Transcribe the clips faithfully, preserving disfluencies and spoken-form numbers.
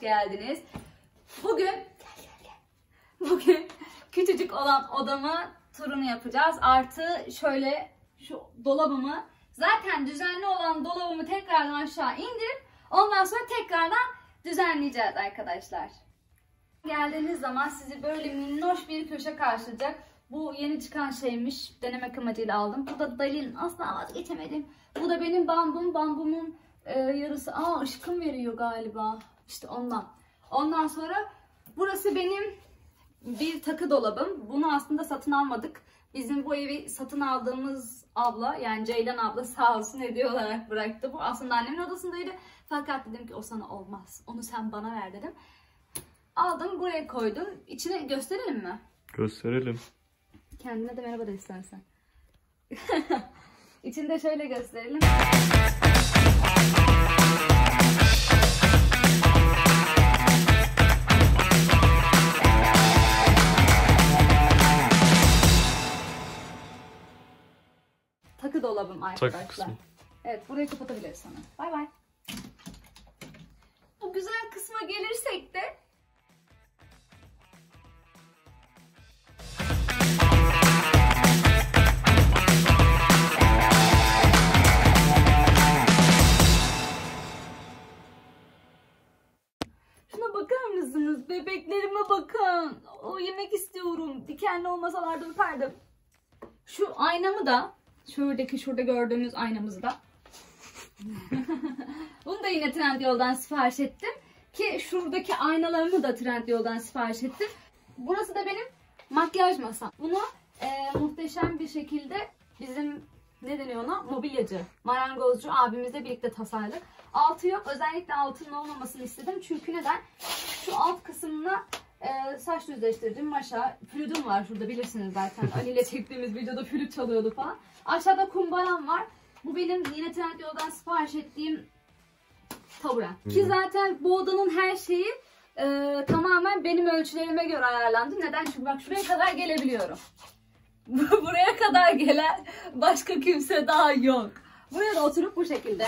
geldiniz. Bugün gel gel gel. Bugün küçücük olan odamı turunu yapacağız. Artı şöyle şu dolabımı, zaten düzenli olan dolabımı tekrardan aşağı indirip ondan sonra tekrardan düzenleyeceğiz arkadaşlar. Geldiğiniz zaman sizi böyle minnoş bir köşe karşılayacak. Bu yeni çıkan şeymiş. Denemek amacıyla aldım. Bu da Dalin. Asla vazgeçemedim. Bu da benim bambum. Bambumun e, yarısı. Aa, ışkım veriyor galiba. İşte ondan. Ondan sonra burası benim bir takı dolabım. Bunu aslında satın almadık. Bizim bu evi satın aldığımız abla, yani Ceylan abla sağ olsun hediye olarak bıraktı. Bu aslında annemin odasındaydı. Fakat dedim ki o sana olmaz. Onu sen bana ver dedim. Aldım, buraya koydum. İçine gösterelim mi? Gösterelim. Kendine de merhaba de istersen. İçinde şöyle gösterelim. Takı dolabım arkadaşlar. Takı kısmı. Evet, burayı kapatabiliriz sana. Bay bay. Bu güzel kısma gelirsek de şuna bakar mısınız? Bebeklerime bakın. O yemek istiyorum. Dikenli olmasalardı öperdim. Şu aynamı da, şuradaki şurada gördüğünüz aynamızı da bunu da yine Trendyol'dan sipariş ettim. Ki şuradaki aynalarımı da Trendyol'dan sipariş ettim. Burası da benim makyaj masam. Bunu e, muhteşem bir şekilde bizim, ne deniyor ona? Mobilyacı, marangozcu abimizle birlikte tasarladık. Altı yok. Özellikle altının olmamasını istedim. Çünkü neden? Şu alt kısmına e, saç düzleştirdim. Maşa, flütüm var şurada, bilirsiniz zaten. Ali ile çektiğimiz videoda flüt çalıyordu falan. Aşağıda kumbaram var. Bu benim yine Trendyol'dan sipariş ettiğim taburem. Hmm. Ki zaten bu odanın her şeyi e, tamamen benim ölçülerime göre ayarlandı. Neden? Çünkü bak şuraya kadar gelebiliyorum. Buraya kadar gelen başka kimse daha yok. Buraya da oturup bu şekilde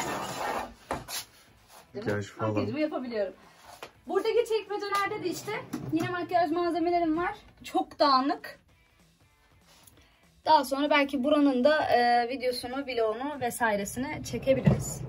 makyajımı yapabiliyorum. Buradaki çekmecelerde de işte yine makyaj malzemelerim var. Çok dağınık. Daha sonra belki buranın da e, videosunu, vlogunu vesairesini çekebiliriz.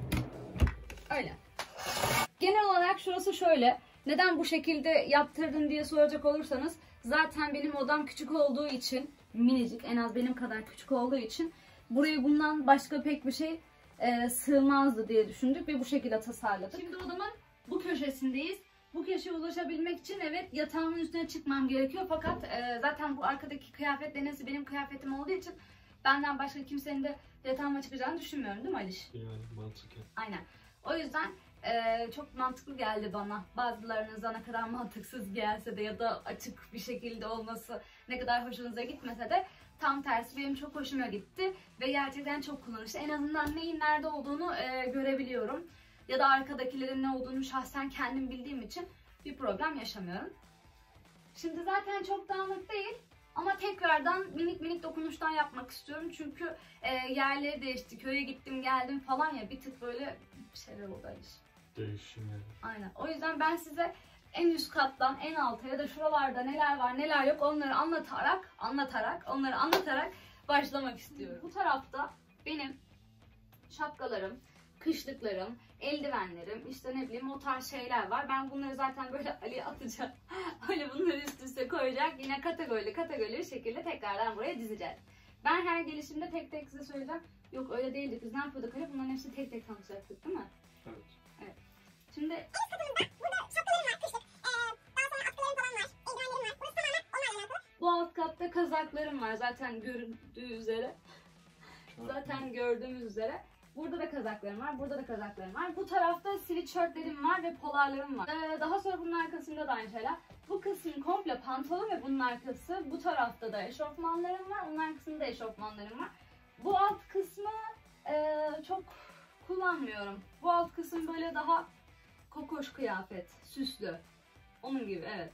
Öyle. Genel olarak şurası şöyle. Neden bu şekilde yaptırdın diye soracak olursanız, zaten benim odam küçük olduğu için, minicik, en az benim kadar küçük olduğu için buraya bundan başka pek bir şey e, sığmazdı diye düşündük ve bu şekilde tasarladık. Şimdi odamın bu köşesindeyiz. Bu köşeye ulaşabilmek için evet yatağımın üstüne çıkmam gerekiyor, fakat e, zaten bu arkadaki kıyafetlerin hepsi benim kıyafetim olduğu için benden başka kimsenin de yatağıma çıkacağını düşünmüyorum, değil mi Aliş? Yani mantıklı. Aynen. O yüzden e, çok mantıklı geldi bana. Bazılarınıza ne kadar mantıksız gelse de ya da açık bir şekilde olması ne kadar hoşunuza gitmese de, tam tersi benim çok hoşuma gitti ve gerçekten çok kullanışlı. En azından neyin nerede olduğunu e, görebiliyorum. Ya da arkadakilerin ne olduğunu şahsen kendim bildiğim için bir problem yaşamıyorum. Şimdi zaten çok dağınık değil ama tekrardan minik minik dokunuşlar yapmak istiyorum. Çünkü e, yerleri değişti, köye gittim geldim falan ya, bir tık böyle bir şeyler oldu Aliş. Değişim yani. Aynen. O yüzden ben size en üst kattan en alta ya da şuralarda neler var neler yok onları anlatarak, anlatarak, onları anlatarak başlamak istiyorum. Bu tarafta benim şapkalarım, kışlıklarım, eldivenlerim, işte ne bileyim o tarz şeyler var. Ben bunları zaten böyle Ali'ye atacağım. Öyle bunları üst üste koyacak. Yine kategorili kategorili bir şekilde tekrardan buraya dizeceğiz. Ben her gelişimde tek tek size söyleyeceğim. Yok öyle değildik. Biz ne yapıyorduk Ali? Bunların hepsini tek tek tanışacaktık, değil mi? Evet. Evet. Şimdi En üst katımızda burada şapkalarım var, kışlık. Ee, daha sonra atkılarım falan var, eldivenlerim var. Burası tamamen onlarla alakalı. bu alt katta kazaklarım var zaten görüldüğü üzere. Zaten gördüğümüz üzere. Burada da kazaklarım var, burada da kazaklarım var. Bu tarafta sweatshirtlerim var ve polarlarım var. Ee, daha sonra bunun arkasında da aynı şeyler. Bu kısım komple pantolon ve bunun arkası. Bu tarafta da eşofmanlarım var, onun arkasında eşofmanlarım var. Bu alt kısmı e, çok kullanmıyorum. Bu alt kısım böyle daha kokoş kıyafet, süslü. Onun gibi, evet.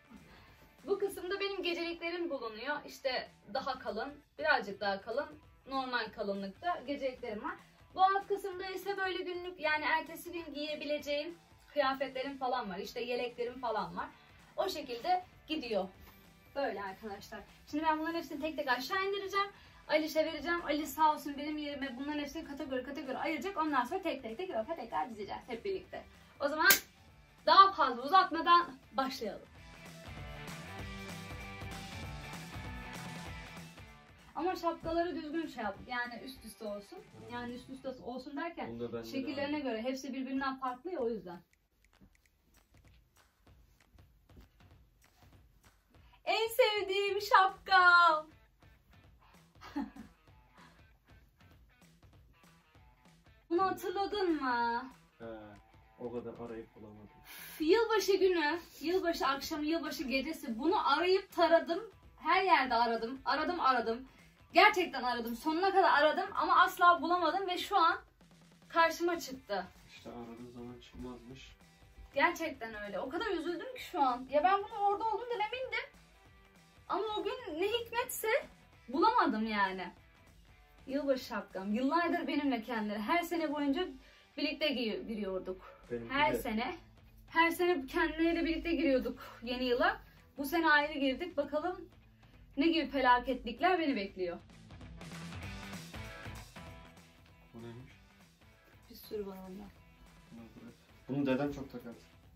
Bu kısımda benim geceliklerim bulunuyor. İşte daha kalın, birazcık daha kalın, normal kalınlıkta geceliklerim var. Bu alt kısımda ise böyle günlük, yani ertesi gün giyebileceğim kıyafetlerim falan var. İşte yeleklerim falan var. O şekilde gidiyor. Böyle arkadaşlar. Şimdi ben bunların hepsini tek tek aşağı indireceğim. Aliş'e vereceğim. Aliş sağ olsun benim yerime bunların hepsini kategori kategori ayıracak. Ondan sonra tek tek tek rafa tekrar dizeceğiz hep birlikte. O zaman daha fazla uzatmadan başlayalım. Ama şapkaları düzgün şey yap. Yani üst üste olsun. Yani üst üste olsun derken şekillerine göre. Hepsi birbirinden farklı ya, o yüzden. En sevdiğim şapka. Bunu hatırladın mı? He, o kadar arayıp bulamadım. Yılbaşı günü, yılbaşı akşamı, yılbaşı gecesi bunu arayıp taradım. Her yerde aradım. Aradım aradım. Gerçekten aradım. Sonuna kadar aradım ama asla bulamadım ve şu an karşıma çıktı. İşte aradığı zaman çıkmazmış. Gerçekten öyle. O kadar üzüldüm ki şu an. Ya ben bunun orada olduğundan emindim. Ama o gün ne hikmetse bulamadım yani. Yılbaşı şapkam. Yıllardır benimle kendileri. Her sene boyunca birlikte giriyorduk. Benimki Her de. sene. Her sene kendileriyle birlikte giriyorduk yeni yıla. Bu sene ayrı girdik. Bakalım ne gibi felaketlikler beni bekliyor. Bu neymiş? Bir sürü var onda. Bunu bırak. Bunu dedem çok takar.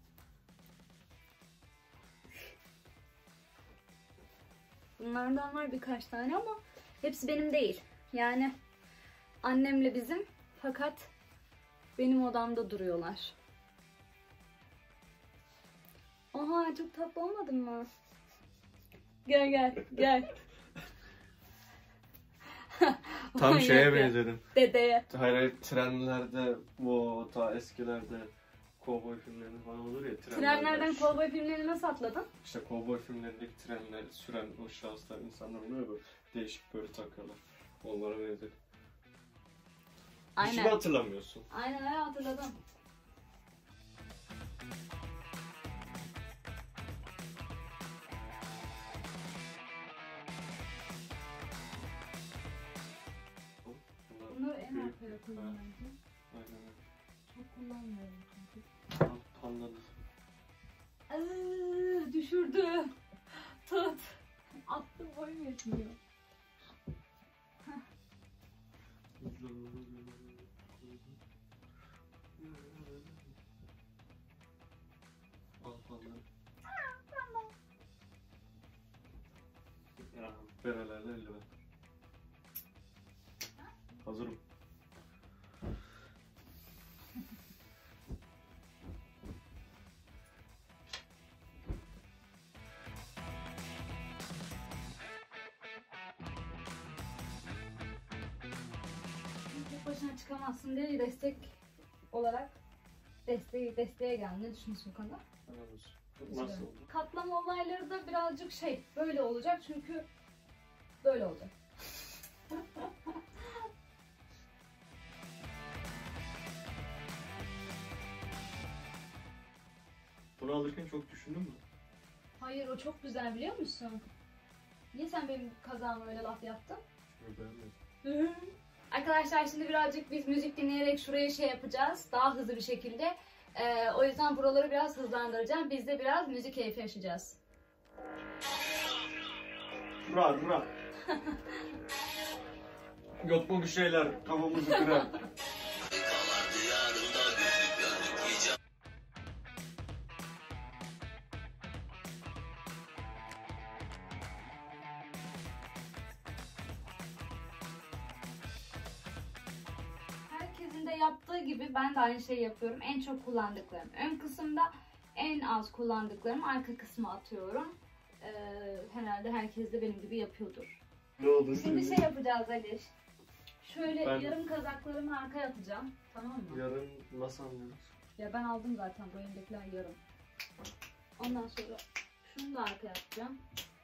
Bunlardan var birkaç tane ama hepsi benim değil. Yani annemle bizim, fakat benim odamda duruyorlar. Oha, çok tatlı olmadın mı? Gel gel gel. Tam Manyak şeye ya. benzedim. Dedeye. Hayır hayır, trenlerde, bu ta eskilerde kovboy filmlerinde falan olur ya. Trenlerden şu- kovboy filmlerini nasıl atladın? İşte kovboy filmlerindeki trenler süren o şahıslar, insanlar oluyor böyle değişik böyle takıyorlar. Onlara benzedim. Hiç mi Aynen. hatırlamıyorsun? Aynen öyle, hatırladım. Bunlar Bunları en büyük. arkaya koyuyorum bence. Aynen öyle. Çok kullanmıyorum çünkü. Pan- Pandanız. Iıı, düşürdü. Tut. Attım, boyum yetmiyor. Al pandanı. Ya, berelerle eldiven. Hazırım. Tek başına çıkamazsın diye destek olarak desteği desteğe geldi. Ne düşünüyorsun bu konuda? Nasıl oldu? Katlama olayları da birazcık şey böyle olacak çünkü böyle olacak. Bunu alırken çok düşündün mü? Hayır, o çok güzel, biliyor musun? Niye sen benim kazağıma öyle laf yaptın? Çünkü beğenmedim. Arkadaşlar şimdi birazcık biz müzik dinleyerek şuraya şey yapacağız. Daha hızlı bir şekilde. Ee, o yüzden buraları biraz hızlandıracağım. Biz de biraz müzik keyfi yaşayacağız. Ra ra. Yok mu bir şeyler kafamızı kırar. Herkesin de yaptığı gibi ben de aynı şeyi yapıyorum. En çok kullandıklarım ön kısımda, en az kullandıklarımı arka kısma atıyorum. Ee, herhalde herkes de benim gibi yapıyordur. Ne oldu? Şimdi şey yapacağız Aliş. Şöyle Ben- yarım kazaklarımı arkaya atacağım. Tamam mı? Yarın nasıl anlıyoruz? Ya ben aldım zaten, bu elimdekiler yarım. Ondan sonra şunu da arkaya atacağım.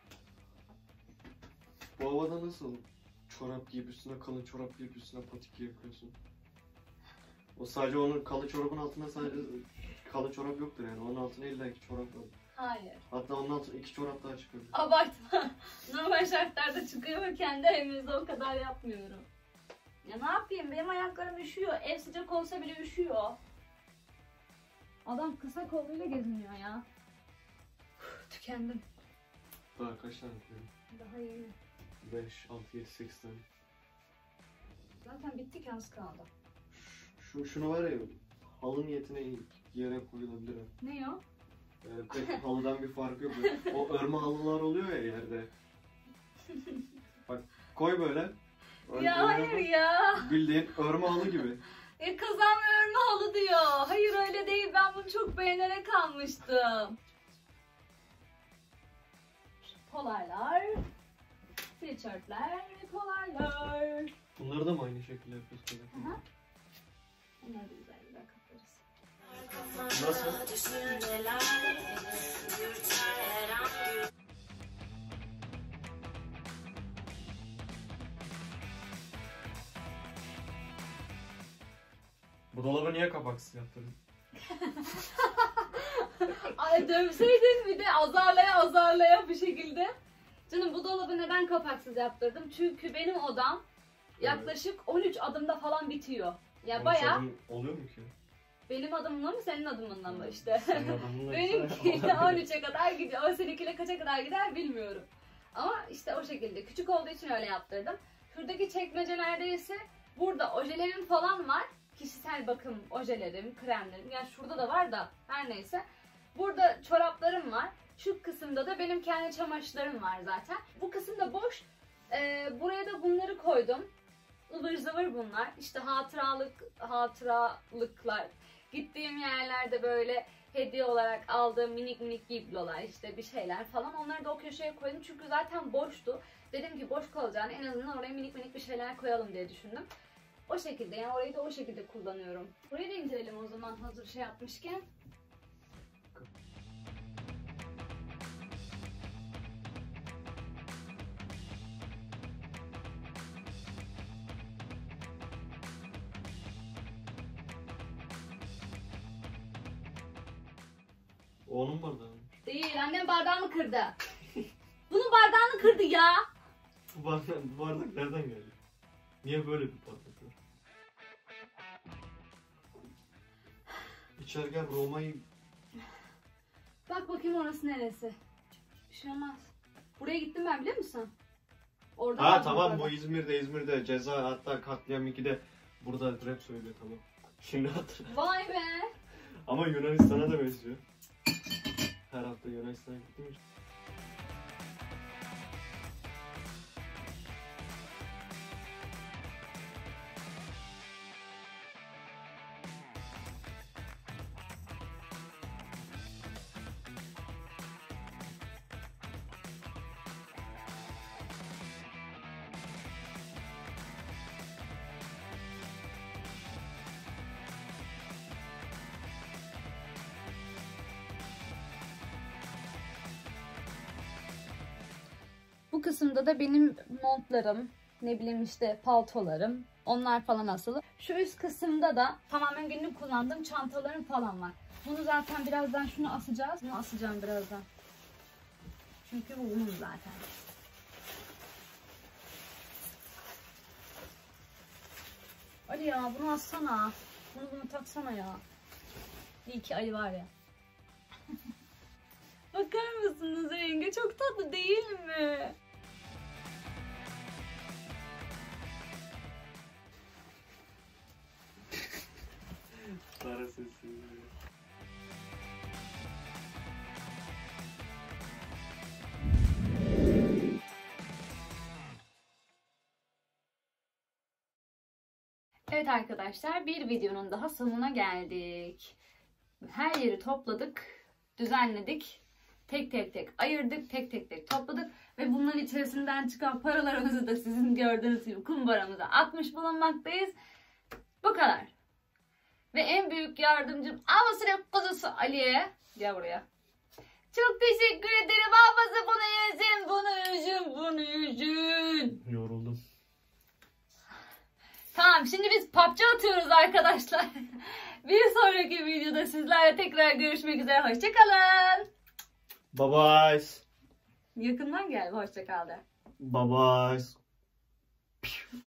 Bu havada nasıl çorap giyip üstüne kalın çorap giyip üstüne patik giyebiliyorsun? O sadece onun kalın çorabın altında sadece kalın çorap yoktur yani. Onun altına illa iki çorap var. Hayır. Hatta onun altına iki çorap daha çıkıyor. Abartma. Normal şartlarda çıkıyor ve kendi evimizde o kadar yapmıyorum. Ya ne yapayım? Benim ayaklarım üşüyor. Ev sıcak olsa bile üşüyor. Adam kısa kolluyla geziniyor ya. Uf, tükendim. Daha kaç tane yapıyorum? Daha yeni. beş, altı, yedi, sekiz tane. Zaten bitti ki az kaldı. Şu, şunu var ya, halı niyetine yere koyulabilir. ha. Ne o? Ee, pek halıdan bir farkı yok. O örme halılar oluyor ya yerde. Bak koy böyle. Öyle Ya hayır bak. ya. Bildiğin örme halı gibi. E kazanmıyorum halı diyor. Hayır öyle değil. Ben bunu çok beğenerek almıştım. Polarlar. Sweatshirtler. Polarlar. Bunları da mı aynı şekilde yapıyorsun? Aha. Bunları da güzel güzel kaplarız. Nasıl? Bu dolabı niye kapaksız yaptırdın? Ay dövseydin bir de azarlaya azarlaya bir şekilde. Canım bu dolabı neden kapaksız yaptırdım? Çünkü benim odam yaklaşık on üç adımda falan bitiyor. Ya Onun bayağı sorun oluyor mu ki? benim adımımla mı senin adımınla mı işte? Senin adamınla Benimki on üçe kadar gidiyor. O seninkiyle kaça kadar gider bilmiyorum. Ama işte o şekilde. Küçük olduğu için öyle yaptırdım. Şuradaki çekmecelerde ise burada ojelerim falan var. Kişisel bakım ojelerim, kremlerim. Yani şurada da var da her neyse. Burada çoraplarım var. Şu kısımda da benim kendi çamaşırlarım var zaten. Bu kısım da boş. Ee, buraya da bunları koydum. Ivır zıvır bunlar. İşte hatıralık, hatıralıklar. Gittiğim yerlerde böyle hediye olarak aldığım minik minik biblolar, işte bir şeyler falan. Onları da o köşeye koydum çünkü zaten boştu. Dedim ki boş kalacağını en azından oraya minik minik bir şeyler koyalım diye düşündüm. O şekilde, yani orayı da o şekilde kullanıyorum. Burayı da indirelim o zaman hazır şey yapmışken. O onun bardağı. Değil, annem bardağımı kırdı. Bunun bardağını kırdı ya. Bu bardak, bu bardak nereden geldi? Niye böyle bir bardak var? İçerken Roma'yı... Bak bakayım orası neresi. Bir şey olmaz. Buraya gittim ben biliyor musun? Orada Ha vardı tamam, bardak. bu İzmir'de İzmir'de ceza, hatta katliam ikide burada rap söylüyor, tamam. Şimdi hatırladım. Vay be. Ama Yunanistan'a da benziyor. Her hafta Yunanistan'a gittim hiç. Bu kısımda da benim montlarım, ne bileyim işte paltolarım, onlar falan asılı. Şu üst kısımda da tamamen günlük kullandığım çantalarım falan var. Bunu zaten birazdan şunu asacağız. Bunu asacağım birazdan. Çünkü bu bunun zaten. Ali ya bunu assana. Bunu bunu taksana ya. İyi ki Ali var ya. Bakar mısınız yenge? Çok tatlı değil mi? Para sesi. Evet arkadaşlar, bir videonun daha sonuna geldik. Her yeri topladık, düzenledik. Tek tek tek ayırdık, tek tek tek topladık. Ve bunların içerisinden çıkan paralarımızı da sizin gördüğünüz gibi kumbaramıza atmış bulunmaktayız. Bu kadar. Ve en büyük yardımcım Avasırık kuzusu Ali'ye. Gel buraya. Çok teşekkür ederim. Abası bunu yesin, bunu yüzün, bunu yüzün. Yoruldum. Tamam, şimdi biz P U B G atıyoruz arkadaşlar. Bir sonraki videoda sizlerle tekrar görüşmek üzere. Hoşçakalın. Bye bye. Yakından gel, hoşçakal de. Bye bye.